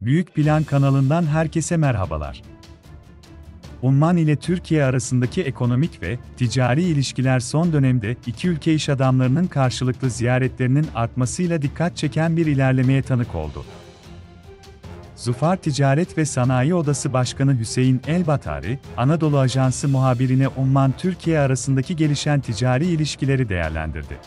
Büyük Plan kanalından herkese merhabalar. Umman ile Türkiye arasındaki ekonomik ve ticari ilişkiler son dönemde iki ülke iş adamlarının karşılıklı ziyaretlerinin artmasıyla dikkat çeken bir ilerlemeye tanık oldu. Zufar Ticaret ve Sanayi Odası Başkanı Hüseyin El-Batari, Anadolu Ajansı muhabirine Umman-Türkiye arasındaki gelişen ticari ilişkileri değerlendirdi.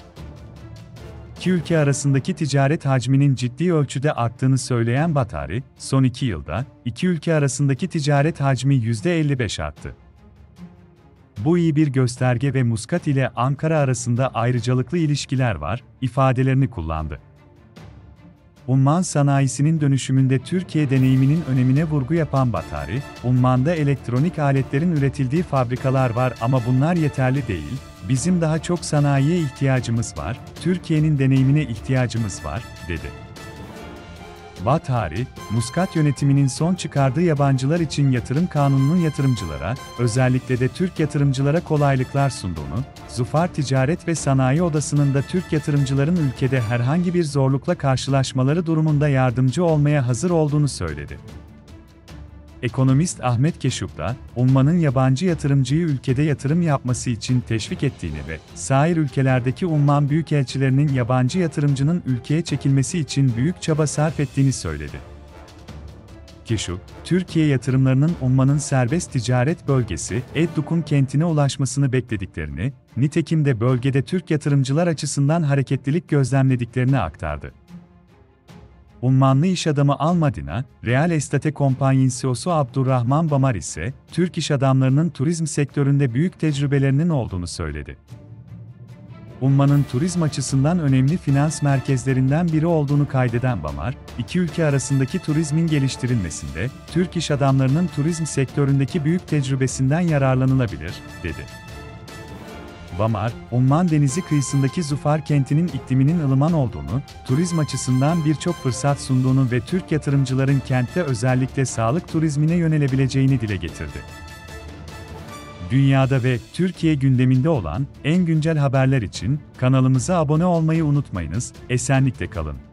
İki ülke arasındaki ticaret hacminin ciddi ölçüde arttığını söyleyen Batari, son 2 yılda, iki ülke arasındaki ticaret hacmi %55 arttı. Bu iyi bir gösterge ve Muscat ile Ankara arasında ayrıcalıklı ilişkiler var, ifadelerini kullandı. Umman sanayisinin dönüşümünde Türkiye deneyiminin önemine vurgu yapan Batari, Umman'da elektronik aletlerin üretildiği fabrikalar var ama bunlar yeterli değil, bizim daha çok sanayiye ihtiyacımız var, Türkiye'nin deneyimine ihtiyacımız var, dedi. Batari, Muscat yönetiminin son çıkardığı yabancılar için yatırım kanununun yatırımcılara, özellikle de Türk yatırımcılara kolaylıklar sunduğunu, Zufar Ticaret ve Sanayi Odası'nın da Türk yatırımcıların ülkede herhangi bir zorlukla karşılaşmaları durumunda yardımcı olmaya hazır olduğunu söyledi. Ekonomist Ahmet Keşuk da, Umman'ın yabancı yatırımcıyı ülkede yatırım yapması için teşvik ettiğini ve sair ülkelerdeki Umman büyükelçilerinin yabancı yatırımcının ülkeye çekilmesi için büyük çaba sarf ettiğini söyledi. Keşuk, Türkiye yatırımlarının Umman'ın serbest ticaret bölgesi Eddukun kentine ulaşmasını beklediklerini, nitekim de bölgede Türk yatırımcılar açısından hareketlilik gözlemlediklerini aktardı. Ummanlı iş adamı Al-Madina, Real Estate Company'nin CEO'su Abdurrahman Bamar ise, Türk iş adamlarının turizm sektöründe büyük tecrübelerinin olduğunu söyledi. Umman'ın turizm açısından önemli finans merkezlerinden biri olduğunu kaydeden Bamar, iki ülke arasındaki turizmin geliştirilmesinde, Türk iş adamlarının turizm sektöründeki büyük tecrübesinden yararlanılabilir, dedi. Bamar, Umman denizi kıyısındaki Zufar kentinin ikliminin ılıman olduğunu, turizm açısından birçok fırsat sunduğunu ve Türk yatırımcıların kentte özellikle sağlık turizmine yönelebileceğini dile getirdi. Dünyada ve Türkiye gündeminde olan en güncel haberler için kanalımıza abone olmayı unutmayınız, esenlikle kalın.